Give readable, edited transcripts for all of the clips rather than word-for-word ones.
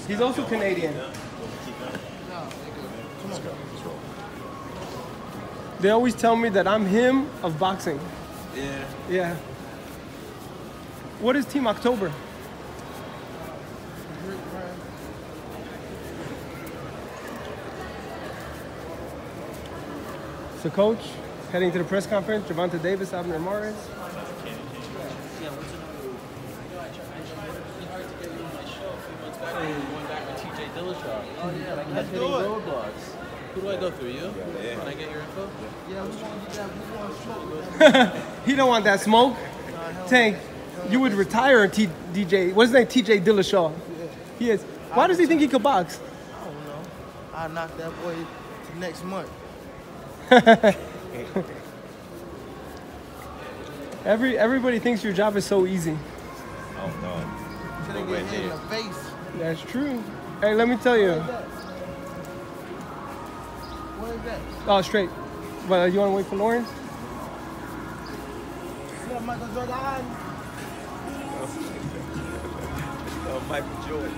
He's also Canadian. Let's go. Let's roll. They always tell me that I'm him of boxing. Yeah. Yeah. What is Team October? So, Coach, heading to the press conference, Gervonta Daivs, Abner Morris. Yeah, what's another? I tried to get you on my show a few months back when we were going back with TJ Dillawshaw. Oh yeah, like kept hitting roadblocks. Who do I go through? You? Yeah. Can I get your info? Yeah, we want smoke. He don't want that smoke. Tank, you would retire in DJ. What's his name? TJ Dillawshaw. Yeah. He is. Why does he think he could box? I don't know. I'll knock that boy to next month. Everybody thinks your job is so easy. Oh no. Till they get hit in the face. That's true. Hey, let me tell you. What is that? Oh, straight. But you want to wait for Lawrence? Yeah, Michael Jordan. Oh, Michael Jordan.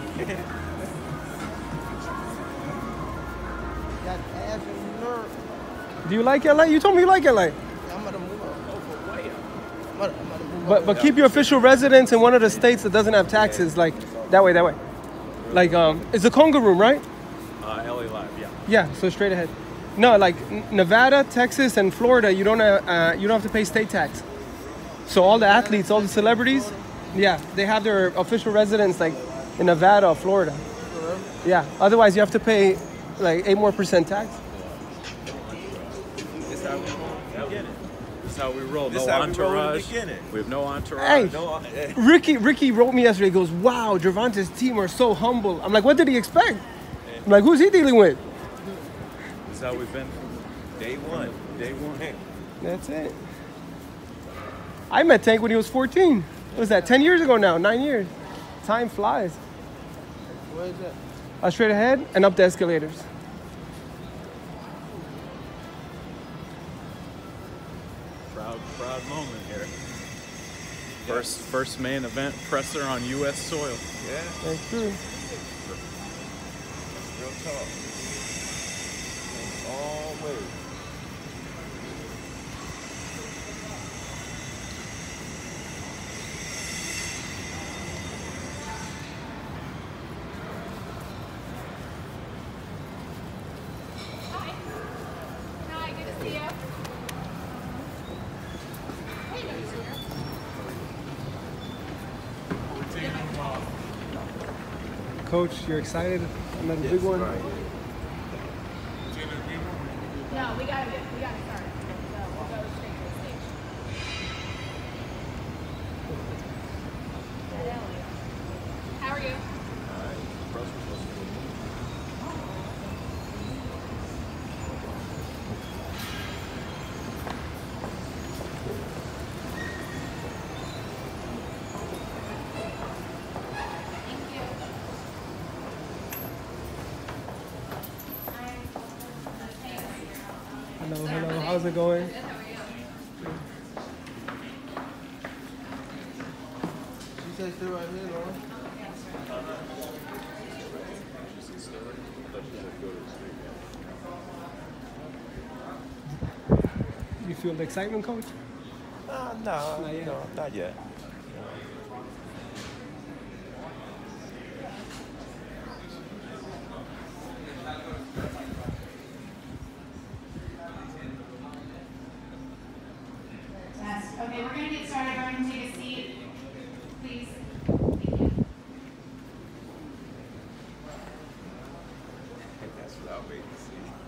Got ass and nerve. Do you like LA? You told me you like LA. I'm gonna move up. I'm gonna move up. But keep your official residence in one of the states that doesn't have taxes, like that way. Like it's the Conga room, right? LA Live, yeah. Yeah, so straight ahead. No, like Nevada, Texas, and Florida, you don't have to pay state tax. So all the athletes, all the celebrities, yeah, they have their official residence like in Nevada or Florida. Yeah. Otherwise, you have to pay like 8% more tax. This how we roll. This is how we roll. This No how we roll in the entourage. beginning. We have no entourage. Hey, Ricky wrote me yesterday. He goes, "Wow, Gervonta's team are so humble." I'm like, "What did he expect?" I'm like, "Who's he dealing with?" This is how we've been from Day one. day one. That's it. I met Tank when he was 14. What was that? 10 years ago now. 9 years. Time flies. Where is that? Straight ahead and up the escalators. Proud moment here. First main event presser on U.S. soil. Yeah, That's true. real talk. Always. Hi, good to see you. Coach, you're excited? Another big one? Right. No, we gotta start. So we'll go straight to the stage. How are you? Thank you. Hello. How's it going? She said stay right here, Lauren. You feel the excitement, Coach? No, Not yet. no, not yet. Okay, we're gonna get started. Go ahead and take a seat, please. Thank you. That's what I wait to see.